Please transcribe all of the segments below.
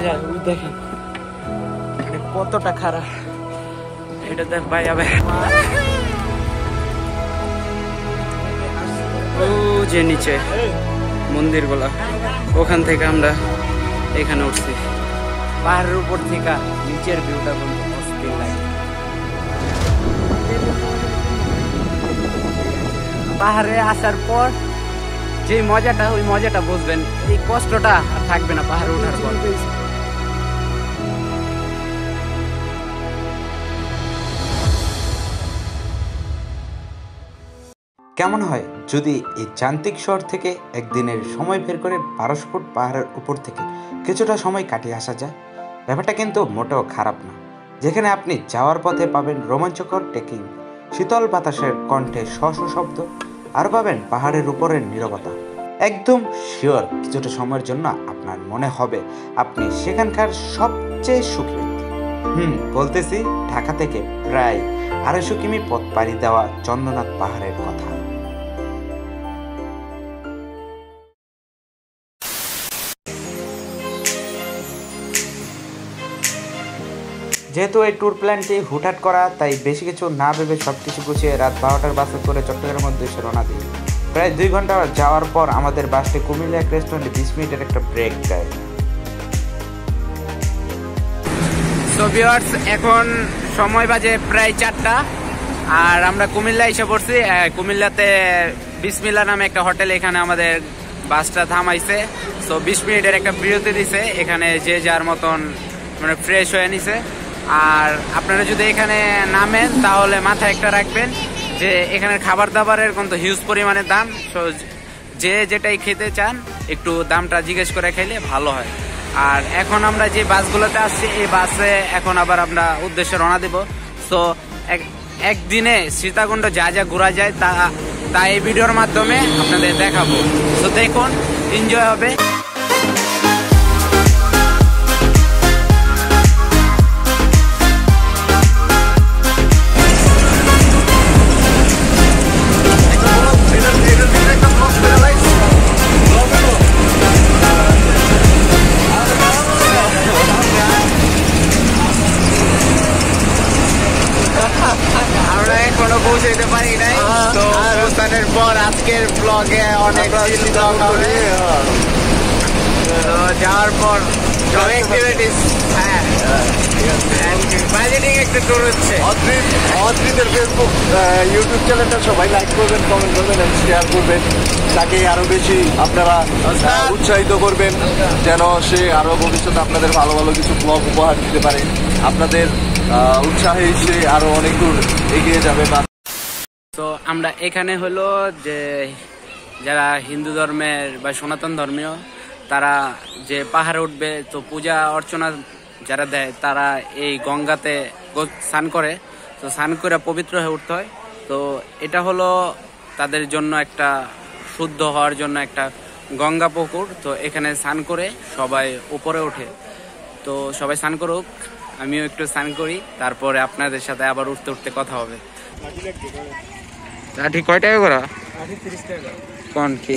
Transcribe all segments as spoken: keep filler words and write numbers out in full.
দেখেন কতটা খারাপ এটা দেখ ভাই আবে ও যে নিচে মন্দির গুলা ওখান থেকে আমরা এখানে উঠছি পাহাড়ের উপর থেকে নিচের ভিউটা কিন্তু অস্থির লাগে পাহাড়ে আসার পর যে মজাটা ওই মজাটা বুঝবেন এই কষ্টটা আর থাকবে না পাহাড়ে ওঠার পর কেমন হয় যদি এই যান্ত্রিক শহর থেকে একদিনের সময় বের করে বারোশো ফুট পাহাড়ের উপর থেকে কিছুটা সময় কাটিয়ে আসা যায় ব্যাপারটা কিন্তু মোটেও খারাপ না যেখানে আপনি যাওয়ার পথে পাবেন রোমাঞ্চকর ট্রেকিং শীতল বাতাসের কণ্ঠে শশ শব্দ আর পাবেন পাহাড়ের উপরের নীরবতা একদম শিওর কিছুটা সময়ের জন্য আপনার মনে হবে আপনি সেখানকার সবচেয়ে সুখী ব্যক্তি হুম বলতেছি ঢাকা থেকে প্রায় আড়াইশো কিমি পথ পাড়ি দেওয়া চন্দ্রনাথ পাহাড়ের কথা যেহেতু এই ট্যুর প্ল্যানটি হুটহাট করা তাই বেশি কিছু না ভেবে সব কিছু গুছিয়ে রাত বারোটার বাসে করে চট্টগ্রামের উদ্দেশ্যে রওনা দিই প্রায় দুই ঘন্টা যাওয়ার পর আমাদের বাসটি কুমিল্লা এক রেস্টুরেন্টে বিশ মিনিটের একটা ব্রেক দেয় সো ভিউয়ার্স এখন সময় বাজে প্রায় চারটা আর আমরা কুমিল্লা এসে পড়ছি কুমিল্লাতে বিসমিল্লা নামে একটা হোটেল এখানে আমাদের বাসটা থামাইছে সো বিশ মিনিটের একটা বিরতি দিছে এখানে যে যার মতন মানে ফ্রেশ হয়ে নিছে আর আপনারা যদি এখানে নামেন তাহলে মাথায় একটা রাখবেন যে এখানের খাবার দাবারের কিন্তু হিউজ পরিমাণে দাম সো যে যেটাই খেতে চান একটু দামটা জিজ্ঞেস করে খেলে ভালো হয় আর এখন আমরা যে বাসগুলোতে আসছি এই বাসে এখন আবার আমরা উদ্দেশ্যে রওনা দেব সো একদিনে সীতাকুণ্ড যা যা ঘোরা যায় তা তা এই ভিডিওর মাধ্যমে আপনাদের দেখাবো সো দেখুন এনজয় হবে পর আজকের ব্লগে অনেক ব্লগ হবে যাওয়ার পর সব অ্যাক্টিভিটিস হ্যাঁ বাজেটিং একটা ট্যুর হচ্ছে অদ্রিতের ফেসবুক ইউটিউব চ্যানেলটা সবাই লাইক করবেন কমেন্ট করবেন এবং শেয়ার করবেন তাকে আরো বেশি আপনারা উৎসাহিত করবেন যেন সে আরো ভবিষ্যতে আপনাদের ভালো ভালো কিছু ব্লগ উপহার দিতে পারে আপনাদের উৎসাহে সে আরো অনেক দূর এগিয়ে যাবে বা তো আমরা এখানে হলো যে যারা হিন্দু ধর্মের বা সনাতন ধর্মীয় তারা যে পাহাড়ে উঠবে তো পূজা অর্চনা যারা দেয় তারা এই গঙ্গাতে স্নান করে তো স্নান করে পবিত্র হয়ে উঠতে হয় তো এটা হলো তাদের জন্য একটা শুদ্ধ হওয়ার জন্য একটা গঙ্গা পুকুর তো এখানে স্নান করে সবাই উপরে ওঠে তো সবাই স্নান করুক আমিও একটু স্নান করি তারপরে আপনাদের সাথে আবার উঠতে উঠতে কথা হবে লাঠি কয় টাকা করা কোন কি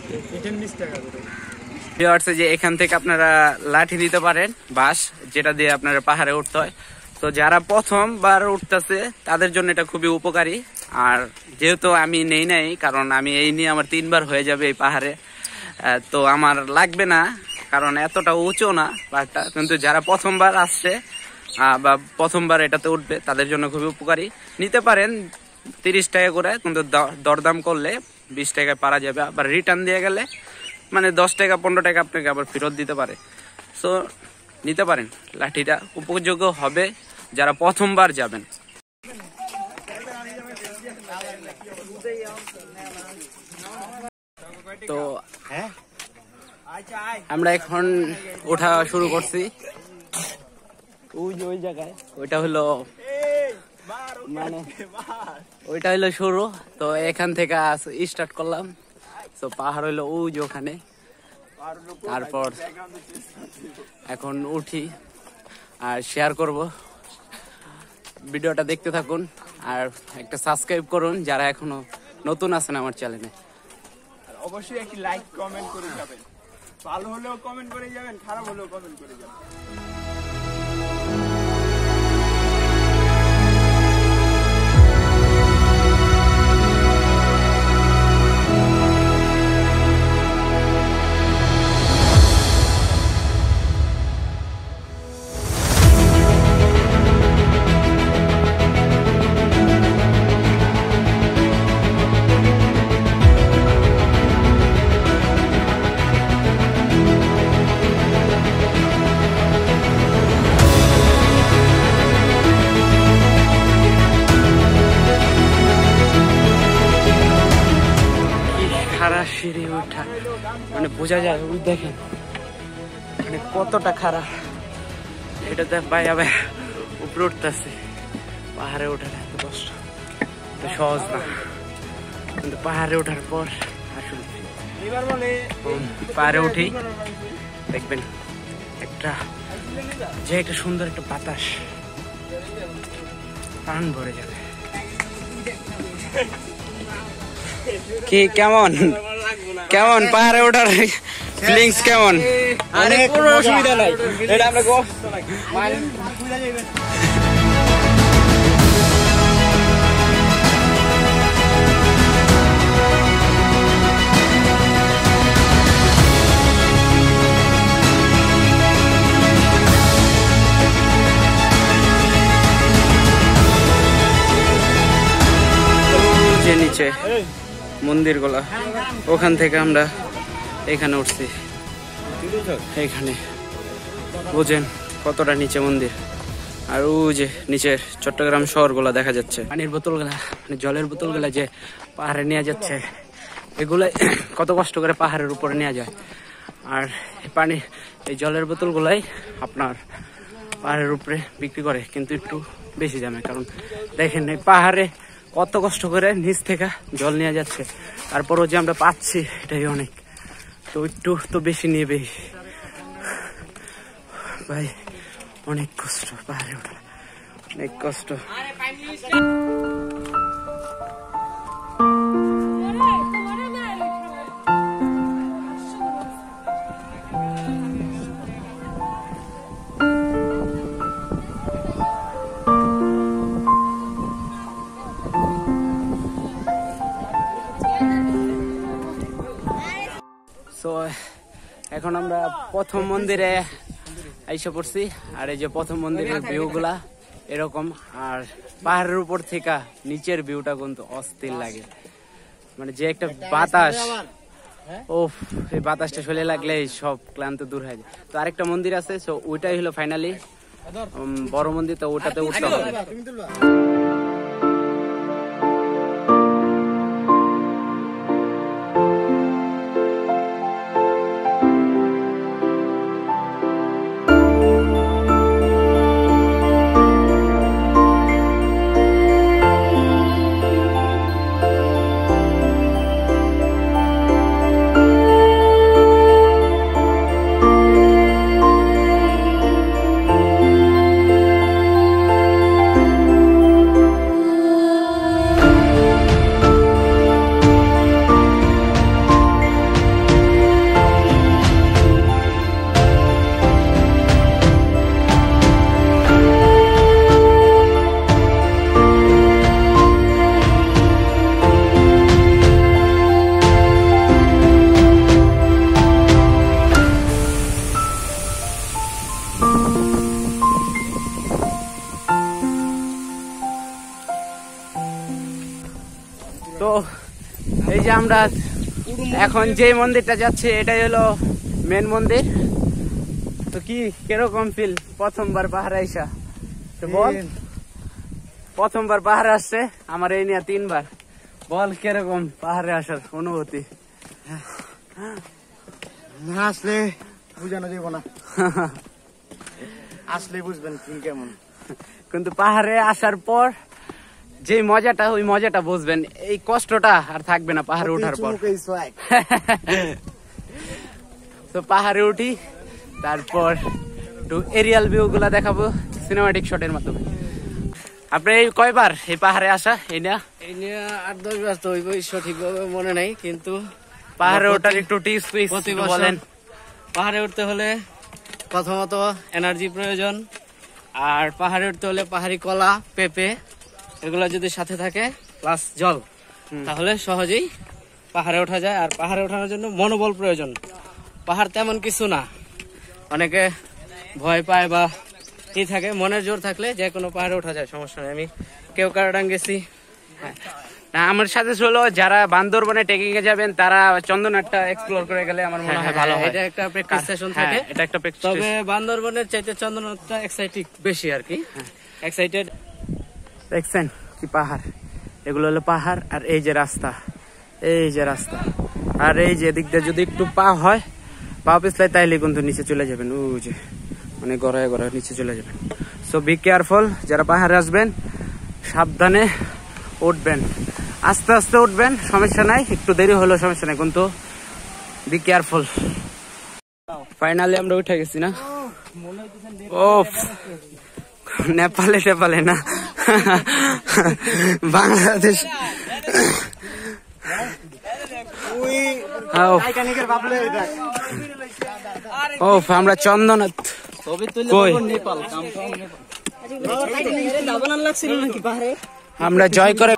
যে এখান থেকে আপনারা লাঠি দিতে পারেন বাস যেটা দিয়ে আপনারা পাহাড়ে উঠতে হয় তো যারা প্রথমবার উঠতেছে তাদের জন্য এটা খুবই উপকারী আর যেহেতু আমি নেই নাই কারণ আমি এই নিয়ে আমার তিনবার হয়ে যাবে এই পাহাড়ে তো আমার লাগবে না কারণ এতটা উঁচু না পাহাড়টা কিন্তু যারা প্রথমবার আসছে বা প্রথমবার এটাতে উঠবে তাদের জন্য খুবই উপকারী নিতে পারেন তিরিশ টাকা করে কিন্তু দরদাম করলে বিশ টাকায় পারা যাবে আবার রিটার্ন দিয়ে গেলে মানে দশ টাকা পনেরো টাকা আপনাকে আবার ফেরত দিতে পারে সো নিতে পারেন লাঠিটা উপযোগ্য হবে যারা প্রথমবার যাবেন তো আমরা এখন ওঠা শুরু করছি ওই যে ওই জায়গায় ওইটা হলো মানে ওইটা হলো শুরু তো এখান থেকে স্টার্ট করলাম তো পাহাড় হইলো ওই যে ওখানে তারপর এখন উঠি আর শেয়ার করব ভিডিওটা দেখতে থাকুন আর একটা সাবস্ক্রাইব করুন যারা এখনো নতুন আছেন আমার চ্যানেলে অবশ্যই একটি লাইক কমেন্ট করে যাবেন ভালো হলেও কমেন্ট করে যাবেন, খারাপ হলেও কমেন্ট করে যাবেন। সিঁড়ি ওঠা মানে বোঝা যায়, ওই দেখেন মানে কতটা খারাপ। এটা দেখ ভাই আবার উপরে উঠতেছে, পাহাড়ে ওঠার এত কষ্ট, তো সহজ না, কিন্তু পাহাড়ে ওঠার পর আসলে পাহাড়ে উঠেই দেখবেন একটা যে একটা সুন্দর একটা বাতাস, প্রাণ ভরে যাবে। কি কেমন কেমন পাহাড়ে ওঠার ফিলিংস কেমন? আরে কোনো অসুবিধা নাই, এটা আমরা যে নিচে মন্দির গুলা, ওখান থেকে আমরা এখানে উঠছি, এখানে বুঝেন কতটা নিচে মন্দির। আর ওই যে নিচের চট্টগ্রাম শহর গুলা দেখা যাচ্ছে। পানির বোতল গুলা মানে জলের বোতল গুলা যে পাহাড়ে নিয়ে যাচ্ছে, এগুলা কত কষ্ট করে পাহাড়ের উপরে নেওয়া যায়। আর পানি এই জলের বোতল গুলাই আপনার পাহাড়ের উপরে বিক্রি করে, কিন্তু একটু বেশি দামে। কারণ দেখেন এই পাহাড়ে কত কষ্ট করে নিচ থেকে জল নিয়ে যাচ্ছে, তারপরও যে আমরা পাচ্ছি এটাই অনেক, তো একটু তো বেশি নেবে ভাই। অনেক কষ্ট পাহাড়ে ওঠা, অনেক কষ্ট। তো এখন আমরা প্রথম মন্দিরে আইসা পড়ছি, আর এই যে প্রথম মন্দিরের ভিউ গুলা এরকম। আর পাহাড়ের উপর থেকে নিচের ভিউটা কিন্তু অস্থির লাগে, মানে যে একটা বাতাস, ও এই বাতাসটা শরীরে লাগলে সব ক্লান্ত দূর হয়ে যায়। তো আরেকটা মন্দির আছে, তো ওইটাই হলো ফাইনালি বড় মন্দির, তো ওটাতে উঠতে হবে। তো এই যে আমরা এখন যে মন্দিরটা যাচ্ছি এটাই হলো মেন মন্দির। তো কি কিরকম ফিল প্রথমবার পাহাড়ে আইসা? তো বল, প্রথমবার পাহাড়ে আসছে আমার এই নিয়ে তিনবার, বল কিরকম পাহাড়ে আসার অনুভূতি? না আসলে বুঝানো যাবো না, আসলে বুঝবেন কেমন। কিন্তু পাহাড়ে আসার পর যে মজাটা, ওই মজাটা বুঝবেন, এই কষ্টটা আর থাকবে না পাহাড়ে ওঠার পর। তো পাহাড়ে উঠি, তারপর একটু এরিয়াল ভিউ গুলা দেখাবো সিনেমাটিক শটের মাধ্যমে। আপনি এই কয়বার এই পাহাড়ে আসা? এই নিয়ে এই নিয়ে আট দশ বার তো সঠিক ভাবে মনে নাই, কিন্তু পাহাড়ে ওঠার একটু টিপস বলেন। পাহাড়ে উঠতে হলে প্রথমত এনার্জি প্রয়োজন, আর পাহাড়ে উঠতে হলে পাহাড়ি কলা, পেঁপে এগুলো যদি সাথে থাকে প্লাস জল, তাহলে সহজেই পাহাড়ে ওঠা যায়। আর পাহাড়ে ওঠানোর জন্য মনোবল প্রয়োজন। পাহাড় তেমন কিছু না, অনেকে ভয় পায় বা কি থাকে, মনের জোর থাকলে যে কোনো পাহাড়ে ওঠা যায়, সমস্যা নেই। আমি কেওক্রাডাং গেছি। না, আমার সাথে হলো যারা বান্দরবনে ট্রেকিং এ যাবেন তারা চন্দনাটটা এক্সপ্লোর করে গেলে আমার মনে হয় ভালো হয়। এটা একটা প্র্যাকটিস সেশন থাকে, এটা একটা প্র্যাকটিস। তবে বান্দরবনের চাইতে চন্দনাটটা এক্সাইটিং বেশি আর কি, এক্সাইটেড। দেখছেন কি পাহাড়, এগুলো হলো পাহাড়, আর এই যে রাস্তা, এই যে রাস্তা, আর এই যে এদিক দিয়ে যদি একটু পা হয়, পা পিছলাই তাইলে কিন্তু নিচে চলে যাবেন, ওই যে মানে গড়ায় গড়ায় নিচে চলে যাবেন। সো বি কেয়ারফুল, যারা পাহাড়ে আসবেন সাবধানে উঠবেন, আস্তে আস্তে উঠবেন, সমস্যা নাই, একটু দেরি হলেও সমস্যা নাই, কিন্তু বি কেয়ারফুল। ফাইনালি আমরা উঠে গেছি না? ও নেপালে টেপালে না, বাংলাদেশ। ও আমরা চন্দনাথ কই, আমরা জয় করে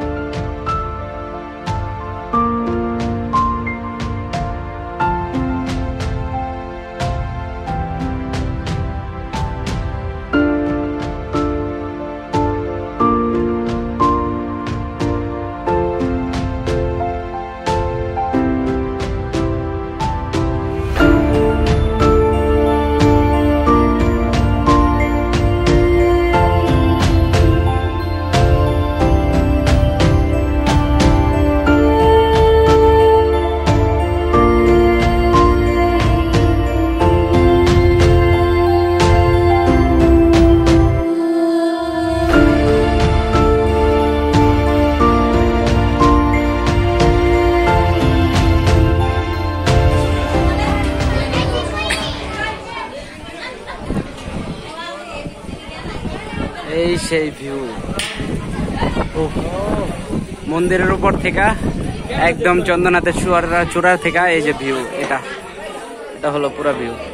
এই সেই ভিউ। মন্দিরের উপর থেকে একদম চন্দনাথের চূড়া চূড়া থেকে এই যে ভিউ, এটা এটা হলো পুরো ভিউ।